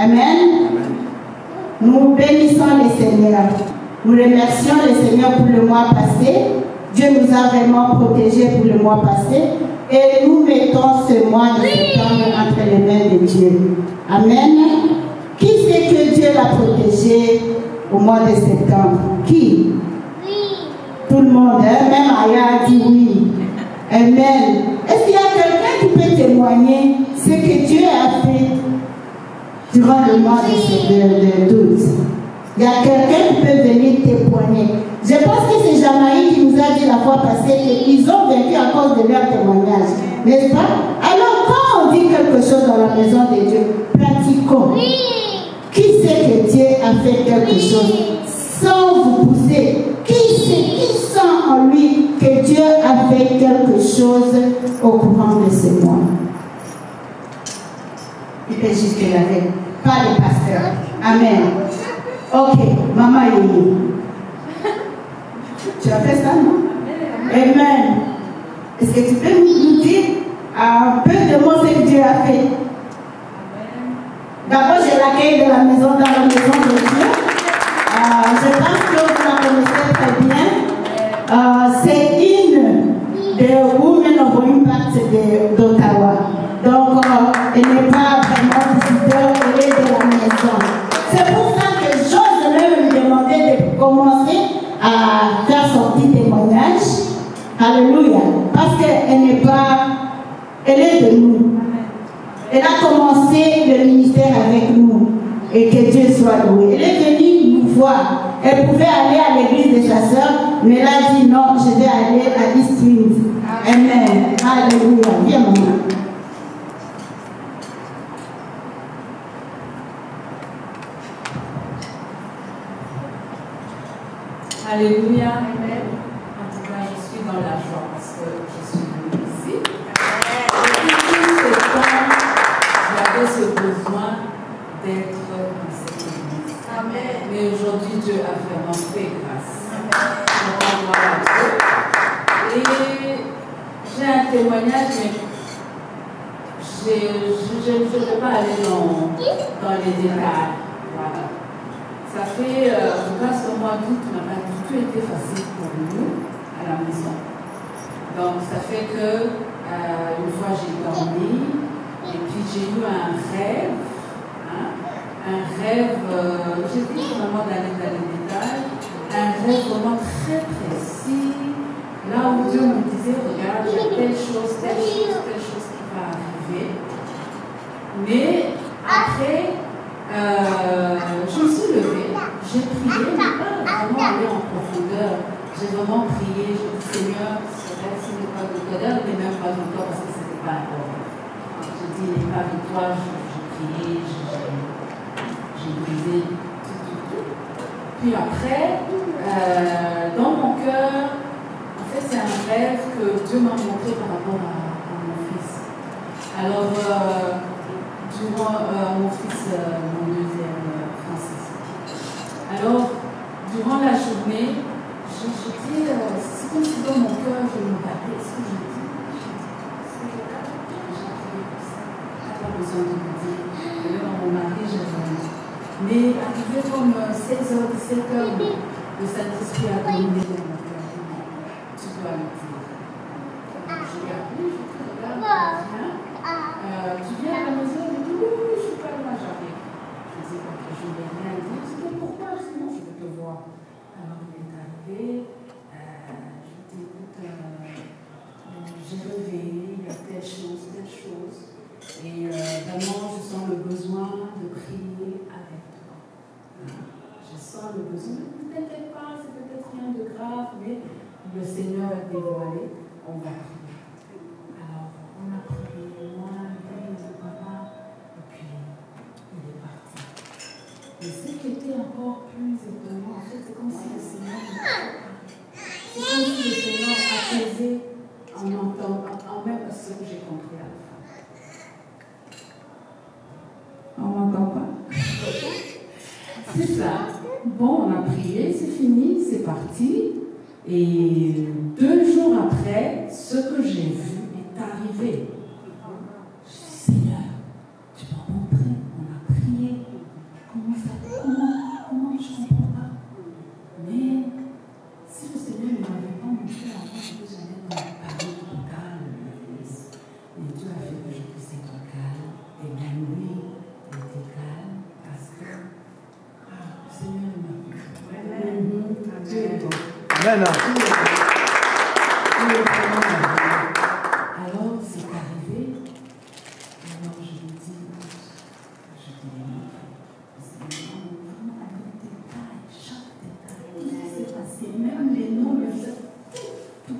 Amen. Nous bénissons le Seigneur. Nous remercions le Seigneur pour le mois passé. Dieu nous a vraiment protégés pour le mois passé. Et nous mettons ce mois de septembre entre les mains de Dieu. Amen. Qui sait que Dieu l'a protégé au mois de septembre? Qui? Oui. Tout le monde, hein? Même Aya a dit oui. Amen. Est-ce qu'il y a quelqu'un qui peut témoigner ce que Dieu a fait durant le mois d'août? Il y a quelqu'un qui peut venir témoigner. Je pense que c'est Jamaïque qui nous a dit la fois passée qu'ils ont vécu à cause de leur témoignage. N'est-ce pas? Alors quand on dit quelque chose dans la maison de Dieu, pratiquons. Oui. Qui sait que Dieu a fait quelque chose sans vous pousser? Qui sent en lui que Dieu a fait quelque chose au courant de ce mois? Il peut juste que laver, pas le pasteur. Amen. Ok, maman Yéyé. Tu as fait ça, non? Amen. Est-ce que tu peux nous dire un peu de mots ce que Dieu a fait? D'abord, j'ai l'accueil de la maison dans la maison de Dieu. Je pense que vous la connaissez très bien. C'est une des Women of Impact d'Ottawa. Donc, elle n'est pas vraiment visiteur, elle est de la maison. C'est pour ça que j'ose même lui demander de commencer à faire son petit témoignage. Alléluia. Parce qu'elle n'est pas, elle est de nous. Elle a commencé le ministère avec nous. Et que Dieu soit loué. Elle est venue nous voir. Elle pouvait aller à l'église de sa soeur, mais elle a dit non, je vais aller à East Wind. Amen. Alléluia. Viens, maman. Alléluia. Amen. En tout cas, je suis dans la joie parce que je suis venue ici. Et tout ce temps, j'avais ce besoin d'être dans cette église. Amen. Mais aujourd'hui, Dieu a vraiment fait grâce. Amen. Et j'ai un témoignage, mais je ne peux pas aller dans les détails. Voilà. Ça fait, en tout cas, ce mois d'août n'a pas du tout été facile pour nous à la maison. Donc, ça fait que une fois j'ai dormi et puis j'ai eu un rêve. Un rêve, j'ai dit vraiment d'aller dans les détails, un rêve vraiment très précis, là où Dieu me disait, regarde, il y a telle chose qui va arriver. Mais après, je me suis levée, j'ai prié, mais pas vraiment aller en profondeur. J'ai vraiment prié, j'ai dit Seigneur, ce rêve, ce n'est pas victoire, mais même pas victoire parce que ce n'était pas encore. J'ai dit, il n'est pas victoire, j'ai prié, j'ai brisé tout. Puis après, dans mon cœur, en fait, c'est un rêve que Dieu m'a montré par rapport à mon fils. Alors, durant mon fils, mon deuxième Francis. Alors, durant la journée, je dis, c'est comme si dans mon cœur, je me battais. Est-ce que je dis? Est-ce que je regarde? J'ai prié pour ça. Pas besoin de me dire. Dans mon mari, j'avais. Mais arrivé comme 16h, 17h, le Saint-Esprit a dominé dans mon cœur. Tu dois le dire. Je l'ai appelé, je dis, regarde, tu viens à la maison? Il me dit, oui, je suis pas là, j'arrive. Je dis, ok, je ne vais rien dire. Je dis, pourquoi? Sinon, je veux te voir. Alors, il est arrivé. Je lui dis, écoute, j'ai rêvé, il y a telle chose. Et vraiment, je sens le besoin de prier avec toi. Je sens le besoin. Ne t'inquiète pas, c'est peut-être rien de grave, mais le Seigneur a dévoilé, on va prier. Alors, on a prié, moi, le papa, et puis il est parti. Et ce qui était encore plus étonnant, en fait, c'est comme si le Seigneur c'est comme si le Seigneur apaisait en même ce que j'ai compris à la fin. On m'entend pas? C'est ça. Bon, on a prié, c'est fini, c'est parti. Et 2 jours après, ce que j'ai vu est arrivé. Je dis, Seigneur, tu m'as montré, on a prié. Amen. Alors, c'est arrivé. Alors, je me dis, vraiment avec détail, chaque détail, tout ce qui s'est passé, même les noms, tout.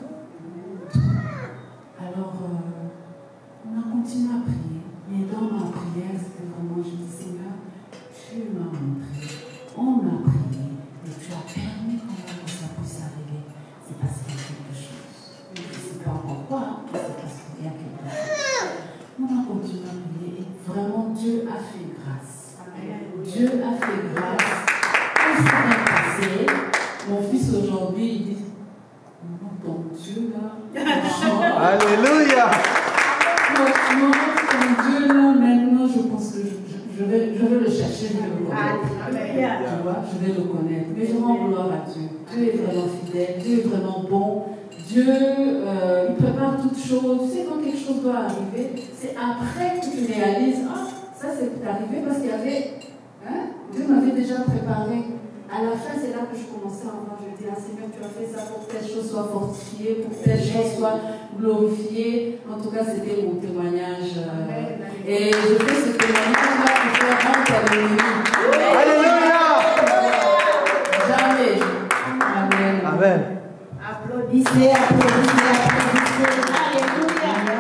Alors, on a continué à prier. Et dans ma prière, c'était vraiment, je dis, Seigneur, tu m'as montré, on a prié, et tu as permis que ça puisse arriver. C'est parce qu'il y a quelque chose. Je ne sais pas encore quoi, mais c'est parce qu'il y a quelque chose. On a continué à prier, et vraiment, Dieu a fait grâce. Dieu a fait grâce. Tout s'est bien passé. Mon fils aujourd'hui, il dit, maman, ton Dieu là. Alléluia. Maman, ton Dieu là, maintenant, je pense que je vais le chercher, je vais le connaître. Tu vois, je vais le connaître. Mais je rends gloire à Dieu. Dieu est vraiment fidèle, Dieu est vraiment bon. Dieu, il prépare toutes choses. Tu sais, quand quelque chose doit arriver, c'est après que tu réalises, ah, ça c'est arrivé parce qu'il y avait, Dieu m'avait déjà préparé. À la fin, c'est là que je commençais à voir. Je dis, ah Seigneur, tu as fait ça pour que telle chose soit fortifiée, pour que telle chose soit glorifiée. En tout cas, c'était mon témoignage. Et je fais ce témoignage-là pour faire honte à l'ennemi. Alléluia. Jamais. Amen. Amen. Applaudissez, applaudissez, applaudissez. Alléluia.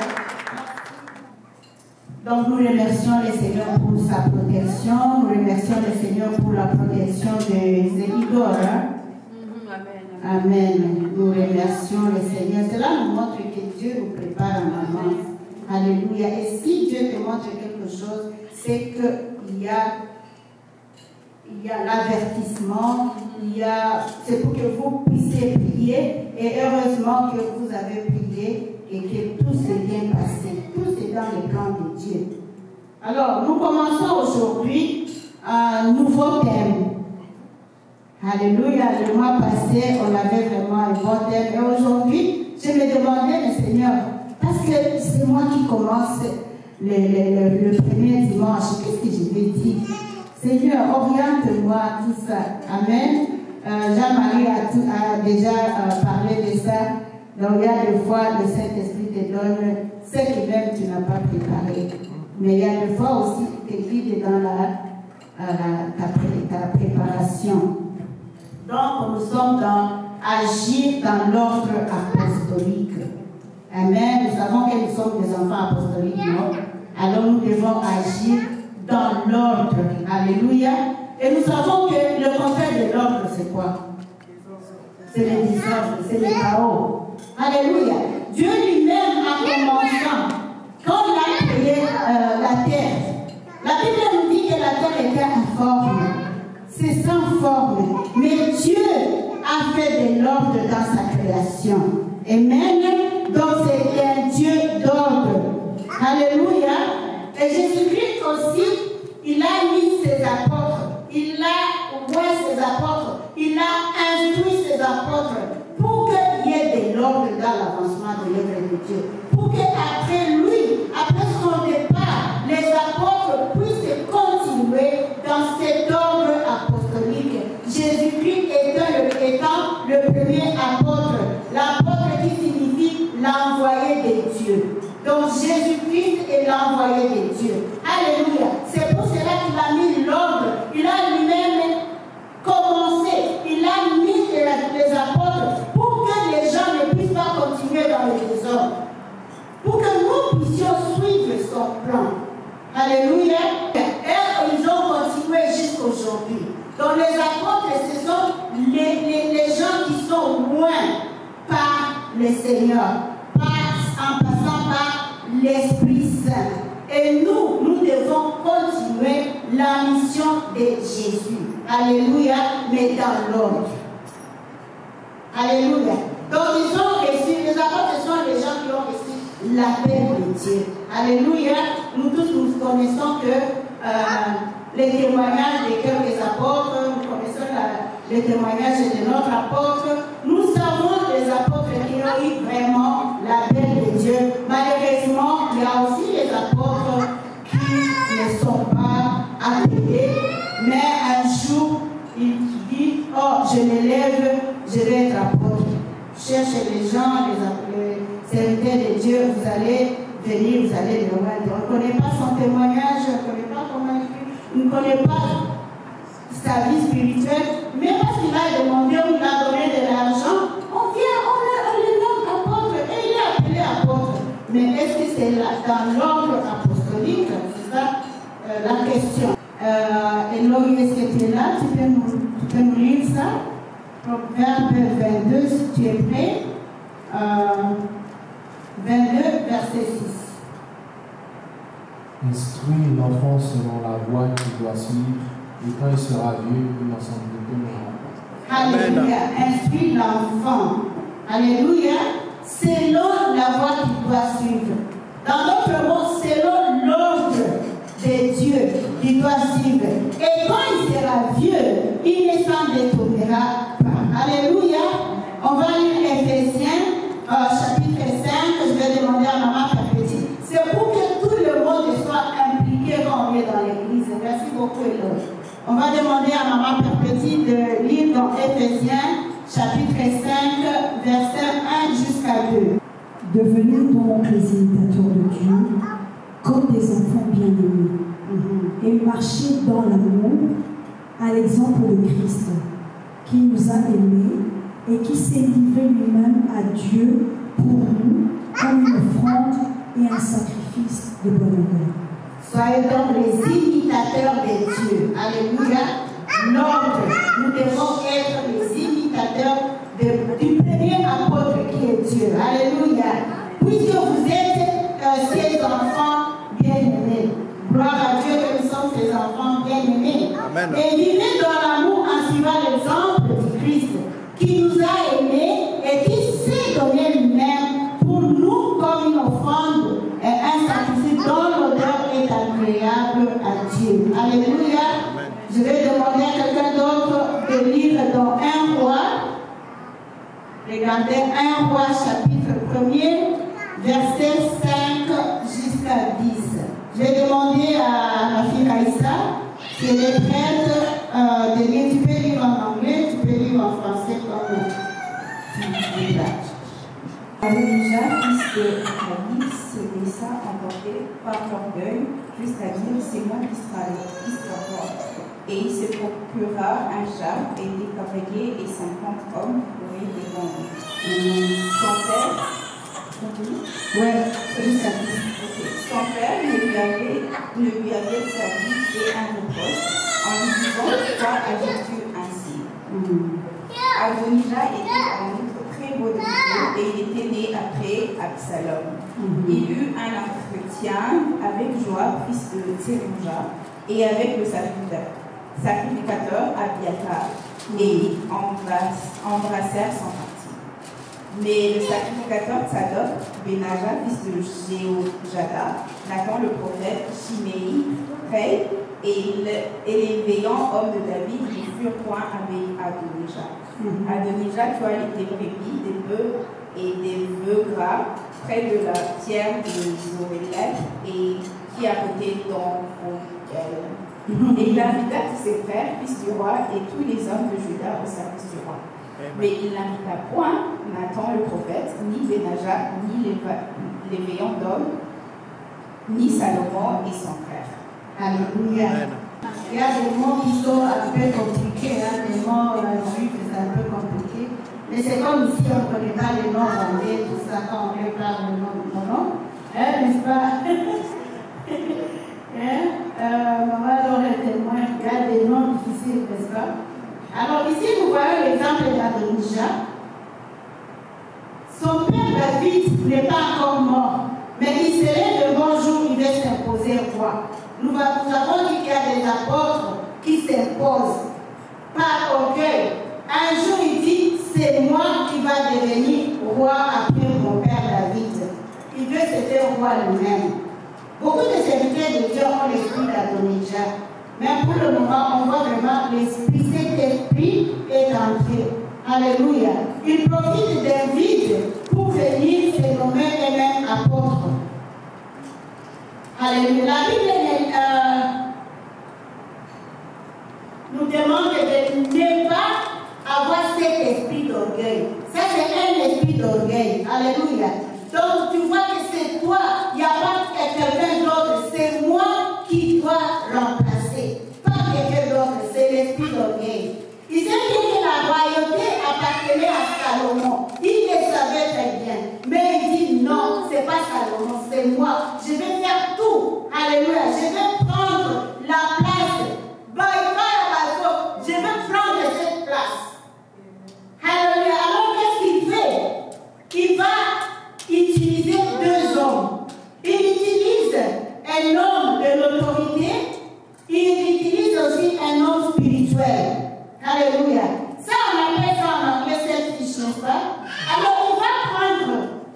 Donc nous remercions le Seigneur pour sa protection. Nous remercions le Seigneur pour la protection de Igor. Amen. Amen. Nous remercions le Seigneur. Cela nous montre que Dieu nous prépare en avance. Alléluia. Et si Dieu te montre quelque chose, c'est qu'il y a l'avertissement, c'est pour que vous puissiez prier, et heureusement que vous avez prié et que tout s'est bien passé. Tout est dans les plans de Dieu. Alors, nous commençons aujourd'hui un nouveau thème. Alléluia. Le mois passé, on avait vraiment un bon thème. Et aujourd'hui, je me demandais, le Seigneur, parce que c'est moi qui commence le premier dimanche, qu'est-ce que je vais dire? Seigneur, oriente-moi tout ça. Amen. Jean-Marie a déjà parlé de ça. Donc il y a des fois, le Saint-Esprit te donne ce que même tu n'as pas préparé. Mais il y a des fois aussi qui te guide dans ta préparation. Donc nous sommes dans agir dans l'ordre apostolique. Amen. Nous savons que nous sommes des enfants apostoliques, non? Alors nous devons agir dans l'ordre. Alléluia. Et nous savons que le contraire de l'ordre, c'est quoi? C'est le désordre, c'est le chaos. Alléluia. Dieu lui-même a commencé, quand il a créé la terre, la Bible nous dit que la terre était informe. C'est sans forme. Mais Dieu a fait de l'ordre dans sa création. Amen. Donc c'est un Dieu d'ordre. Alléluia. Et Jésus-Christ aussi, il a mis ses apôtres, il a ouvert ses apôtres, il a instruit ses apôtres pour qu'il y ait de l'ordre dans l'avancement de l'œuvre de Dieu. Pour qu'après lui, après son départ, les apôtres puissent continuer dans cet ordre apostolique. Jésus-Christ étant le premier apôtre, l'apôtre qui signifie l'envoyé de Dieu. Donc Jésus-Christ est l'envoyé de Dieu. Alléluia. C'est pour cela qu'il a mis l'ordre. Il a lui-même commencé. Il a mis les apôtres pour que les gens ne puissent pas continuer dans le désordre. Pour que nous puissions suivre son plan. Alléluia. Et ils ont continué jusqu'aujourd'hui. Donc les apôtres, ce sont les gens qui sont loin par le Seigneur. En passant par l'Esprit Saint. Et nous devons continuer la mission de Jésus. Alléluia, mais dans l'ordre. Alléluia. Donc ils ont reçu, les apôtres sont les gens qui ont reçu l'appel de Dieu. Alléluia. Nous tous nous connaissons que les témoignages de quelques apôtres, nous connaissons les témoignages de notre apôtre. Nous savons les apôtres qui ont eu vraiment l'appel de Dieu. Malheureusement, il y a aussi les apôtres qui ne sont pas appelés, mais un jour, ils disent, oh, je me lève, je vais être apôtre. cherchez les gens, les serviteurs de Dieu, vous allez venir, vous allez le voir. On ne connaît pas son témoignage, on ne connaît pas comment il ne connaît pas sa vie spirituelle, mais parce qu'il a demandé, on lui a donné de l'argent, on vient, on le nomme apôtre, et il est appelé apôtre. Mais est-ce que c'est dans l'ordre apostolique? C'est ça la question. Elohim, est-ce que tu es là? Tu peux nous lire ça? Proverbe 22, si tu es prêt. 22, verset 6. Instruis l'enfant selon la voie qu'il doit suivre, et quand il sera vieux, il n'en s'en détournera pas. Alléluia. Instruis l'enfant. Alléluia. Selon la voie qu'il doit suivre. Dans notre monde, selon l'ordre de Dieu qu'il doit suivre. Et quand il sera vieux, il ne s'en détournera pas. Alléluia. On va lire Éphésiens, chapitre 5. Je vais demander à maman Petit. C'est pour que tout le monde soit impliqué quand on est dans l'église. Merci beaucoup, Elohim. On va demander à maman Petit de lire dans Éphésiens, chapitre 5, versets 1 jusqu'à 2. Devenez donc les imitateurs de Dieu, comme des enfants bien-aimés, et marchez dans l'amour, à l'exemple de Christ, qui nous a aimés et qui s'est livré lui-même à Dieu pour nous, comme une offrande et un sacrifice de bonne œuvre. Soyez donc les imitateurs de Dieu. Alléluia. L'ordre, nous devons être les imitateurs du premier apôtre qui est Dieu. Alléluia. Puisque vous êtes ses enfants bien-aimés. Gloire à Dieu que nous sommes ses enfants bien-aimés. Et vivez dans l'amour en suivant l'exemple du Christ qui nous a aimés et qui s'est donné lui-même pour nous comme une offrande et un sacrifice dont l'odeur est agréable à Dieu. Alléluia. Je vais demander à quelqu'un d'autre de lire dans 1 roi. Regardez 1 roi chapitre 1er, verset 5 jusqu'à 10. Je vais demander à ma fille Raïssa si elle est prête de lire. Tu peux lire en anglais, tu peux lire en français comme tu veux. Adonijah, fils de Haïs, se laissa emporter par l'orgueil jusqu'à dire c'est moi qui t'emporte. Et il se procura un char et des cavaliers et 50 hommes pour y défendre. Son père, son père ne lui avait servi et un reproche en lui disant pourquoi agis-tu ainsi? Adonijah était en outre très beau de figure et il était né après Absalom. Il eut un entretien avec Joab, fils de Tserouja, et avec le sacrificateur Abiathar, et ils embrassèrent son parti. Mais le sacrificateur Tsadok, Benaja, fils de Jéhojada, Nathan le prophète, Shimei, Rei, et les veillants hommes de David ne furent point avec Adonijah. Adonijah tua des brebis, des bœufs et des bœufs gras près de la pierre de Zorélec et qui habitait dans Onkel. Et il invita tous ses frères, fils du roi, et tous les hommes de Juda au service du roi. Mais il n'invita point Nathan le prophète, ni Benaja, ni les veillants d'hommes, ni Salomon et son frère. Alléluia. Il y a des mots qui sont un peu compliqués, hein, des mots juifs, c'est un peu compliqué. Mais c'est comme ici, on ne connaît pas les noms anglais, tout ça, quand on parle de nom, n'est-ce pas? Maman Laure est témoin, il y a des noms difficiles, n'est-ce pas? Alors ici, vous voyez l'exemple d'Adonijah. Son père David n'est pas encore mort, mais il serait le bon jour, il va s'imposer roi. Nous avons dit qu'il y a des apôtres qui s'imposent par orgueil. Un jour, il dit, c'est moi qui va devenir roi après mon père David. Il veut se faire roi lui-même. Beaucoup de serviteurs de Dieu ont l'esprit d'Adonijah. Mais pour le moment, on voit vraiment l'esprit, cet esprit est entré. Alléluia. Il profite d'un vide pour venir se nommer eux-mêmes apôtres. Alléluia. La Bible nous demande de ne pas avoir cet esprit d'orgueil. Ça, c'est un esprit d'orgueil. Alléluia. Donc tu vois que c'est toi, il n'y a pas quelqu'un d'autre, c'est moi qui dois remplacer. Pas quelqu'un d'autre, c'est l'esprit d'orgueil. Il sait bien que la royauté appartenait à Salomon. Il le savait très bien. Mais il dit non, ce n'est pas Salomon, c'est moi. Je vais faire tout. Alléluia. Je vais prendre la place. Je vais prendre cette place. Alléluia. Alors qu'est-ce qu'il fait? Il va utiliser deux hommes. Il utilise un homme de l'autorité. Il utilise aussi un homme spirituel. Alléluia. Ça, on appelle ça en anglais selfish, n'est-ce pas? Alors, il va prendre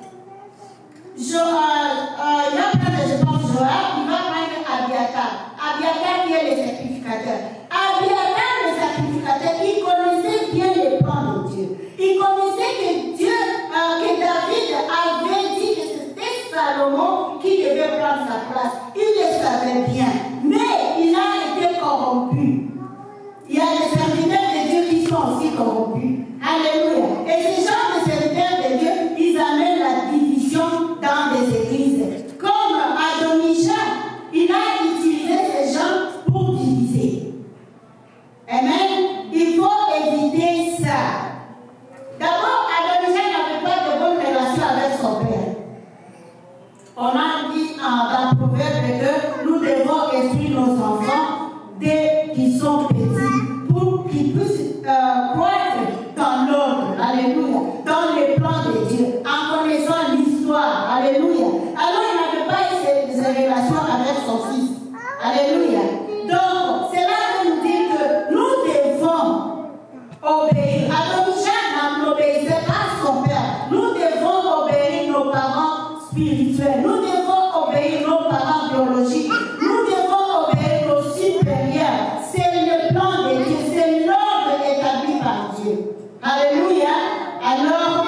je pense, Joab, il va prendre Abiathar. Abiathar qui est le sacrificateur. Abiathar, le sacrificateur, il connaissait bien les plans de Dieu. Il connaissait que Dieu, que David avait dit que c'était Salomon qui devait prendre sa place. Il le savait bien. Mais il a été corrompu. Il y a des serviteurs de Dieu qui sont aussi corrompus. Alléluia. Et ces gens de serviteurs de Dieu, ils amènent la division dans les églises. Comme Adonijah, il a utilisé ces gens pour diviser. Amen. Il faut éviter ça. D'abord, Adonijah n'avait pas de bonne relation avec son père. On a dit dans Proverbe que nous devons instruire nos enfants dès qu'ils sont petits pour qu'ils puissent croître dans l'ordre. Alléluia. Dans les plans de Dieu, en connaissant l'histoire. Alléluia. Alors il n'avait pas eu ces relations avec son fils. Alléluia. Donc, c'est là que nous dit que nous devons obéir. Adonijah n'obéissait pas à son père. Nous devons obéir nos parents spirituels. Nous devons obéir nos parents biologiques. Nous devons obéir nos supérieurs. C'est le plan de Dieu. C'est l'ordre établi par Dieu. Alléluia. Alors,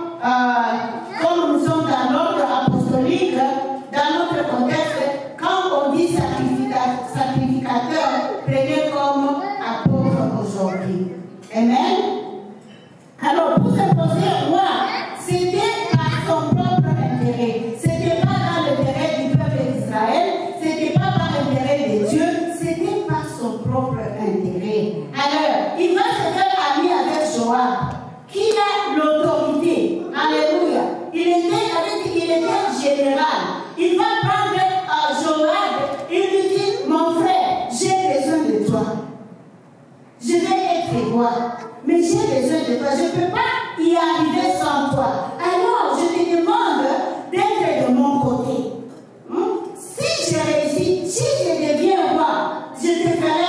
comme nous sommes dans l'ordre apostolique, dans notre contexte, quand on dit sacrificateur, prenez comme apôtre aujourd'hui. Amen. Alors, pour se poser roi, c'était par son propre intérêt. C'était pas dans l'intérêt du peuple d'Israël, c'était pas par l'intérêt de Dieu, c'était par son propre intérêt. Alors, il va se faire ami avec Joab, qui a l'autorité. Alléluia. Il était général. Il va prendre Joab, il lui dit, mon frère, j'ai besoin de toi. Je vais être roi, mais j'ai besoin de toi. Je ne peux pas y arriver sans toi. Alors, je te demande d'être de mon côté. Si je réussis, si je deviens roi, je te ferai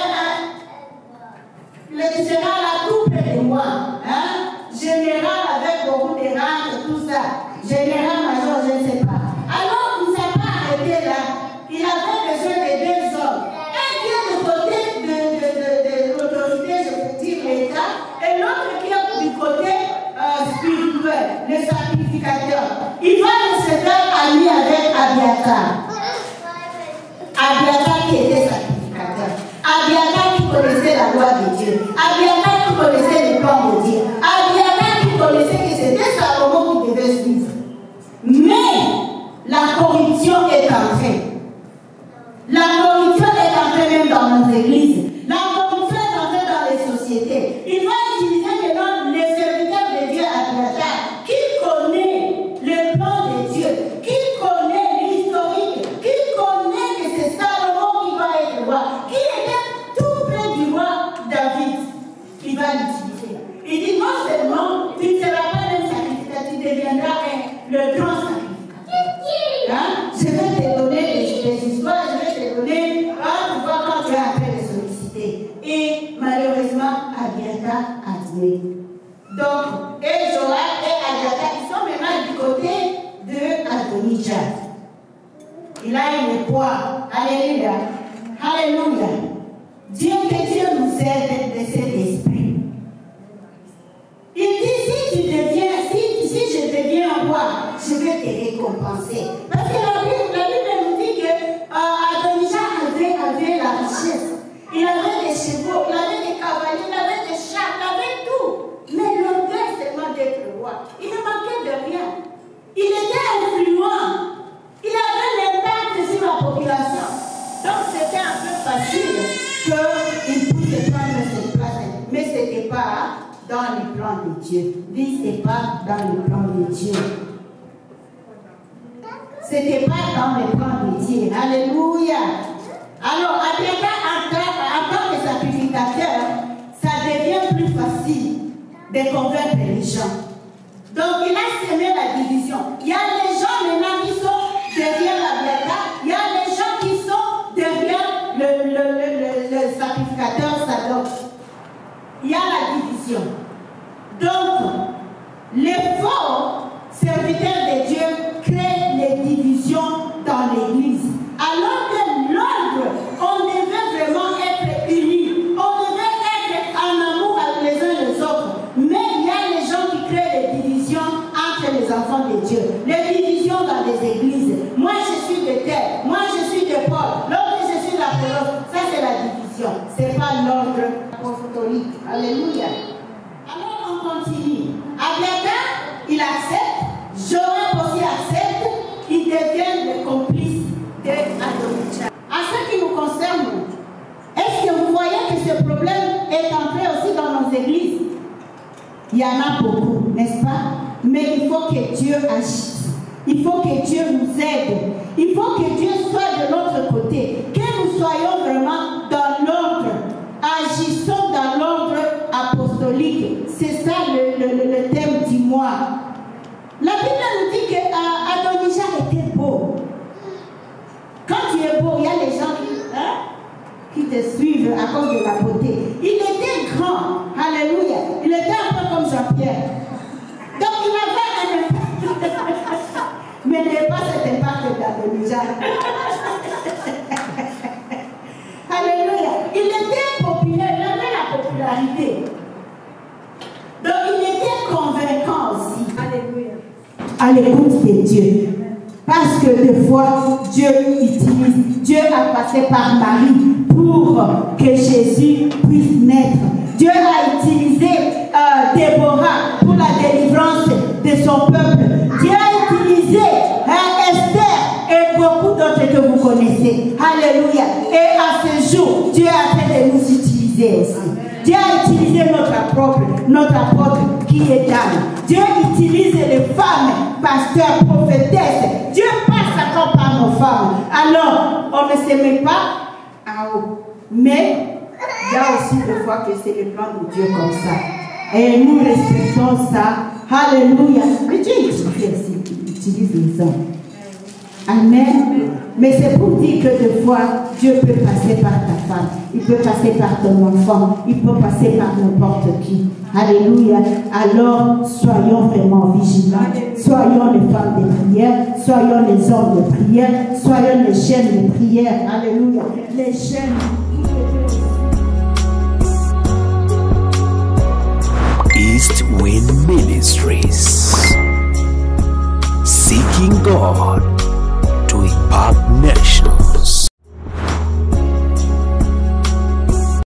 tu seras là tout près de moi. Général avec beaucoup de rangs, tout ça. Général major, je ne sais pas. Alors, il ne s'est pas arrêté là. Il avait besoin de deux hommes. Un qui est du côté de l'autorité, je peux dire l'État, et l'autre qui est du côté spirituel, le sacrificateur. Il va se faire ami avec Abiathar. Abiathar qui était sacrificateur. Abiathar qui connaissait la loi de Dieu. Abiathar qui connaissait les plans de Dieu. Abiathar qui connaissait que c'était Salomon qui devait suivre. Mais la corruption est entrée. La corruption est entrée même dans nos églises. La corruption est entrée dans les sociétés. Il va utiliser maintenant les serviteurs de Dieu Abiathar qui connaît le plan de Dieu, qui connaît l'historique, qui connaît que c'est Salomon qui va être roi, qui était tout près du roi David. Il va l'utiliser. Il dit non seulement tu ne seras pas un sacrificateur, tu deviendras le grand sacrificateur. Je vais te donner des histoires, je vais te donner un pouvoir quand tu es en train de solliciter. Et malheureusement, Abiathar a tué. Donc, et Joab et Abiathar, ils sont maintenant du côté de Adonijah. Il a une poids. Alléluia. Alléluia. Dieu, que Dieu nous aide de cet esprit. Il dit, si je deviens roi, je vais te récompenser. Parce que la Bible nous dit que Adonijah avait la richesse. Il avait des chevaux, il avait des cavaliers, il avait des chars, il avait tout. Mais l'orgueil seulement d'être roi. Il ne manquait de rien. facile qu'il puisse prendre cette place. Mais ce n'était pas dans les plans de Dieu. Ce n'était pas dans les plans de Dieu. Ce n'était pas dans les plans de Dieu. Alléluia. Alors, en tant que sacrificateur, ça devient plus facile de convaincre les gens. Donc, il a semé la division. Il y a les gens maintenant qui sont derrière la Biada. Il y a les gens qui sont derrière le sacrificateur Sadok. Il y a la division. Donc, les faux serviteurs de Dieu créent les divisions dans l'Église. Alors que l'ordre, on devait vraiment être unis. On devait être en amour avec les uns les autres. Mais il y a les gens qui créent les divisions entre les enfants de Dieu. Les divisions dans les églises. Moi, je suis de tel. Moi, je suis de Paul. L'autre, je suis d'Apollos. Ça, c'est la division. Ce n'est pas l'ordre apostolique. Alléluia. Alors, on continue. Abiatar, il accepte. Joab aussi accepte. Ils deviennent les complices d'Adonijah. En ce qui nous concerne, est-ce que vous voyez que ce problème est entré aussi dans nos églises? Il y en a beaucoup, n'est-ce pas? Mais il faut que Dieu agisse. Il faut que Dieu nous aide. Il faut que Dieu soit de notre côté. Que nous soyons vraiment dans l'ordre. Agissons dans l'ordre apostolique. C'est ça le thème du mois. La Bible nous dit qu'Adonijah était beau. Quand tu es beau, il y a les gens qui te suivent à cause de la beauté. Il était grand. Alléluia. Il était un peu comme Jean-Pierre. Donc il avait un impact. Mais il n'est pas cet impact d'Adonijah. Alléluia. Il était populaire. Il avait la popularité. Donc il était convaincant aussi. Alléluia. À l'écoute de Dieu. Parce que des fois, Dieu a passé par Marie pour que Jésus puisse naître. Dieu a utilisé Déborah pour la délivrance de son peuple. Dieu a utilisé Esther et beaucoup d'autres que vous connaissez. Alléluia. Et à ce jour, Dieu a fait de nous utiliser aussi. Dieu a utilisé notre apôtre qui est Dame. Dieu utilise les femmes, pasteurs, prophétesses. Dieu passe encore par nos femmes. Alors, on ne se met pas en haut. Mais, il y a aussi des fois que c'est le plan de Dieu comme ça. Et nous respectons ça. Alléluia. Mais Dieu utilise les hommes. Amen. Mais c'est pour dire que des fois, Dieu peut passer par ta femme, il peut passer par ton enfant, il peut passer par n'importe qui. Alléluia. Alors, soyons vraiment vigilants. Soyons les femmes de prière, soyons les hommes de prière, soyons les chaînes de prière. Alléluia. Les chaînes.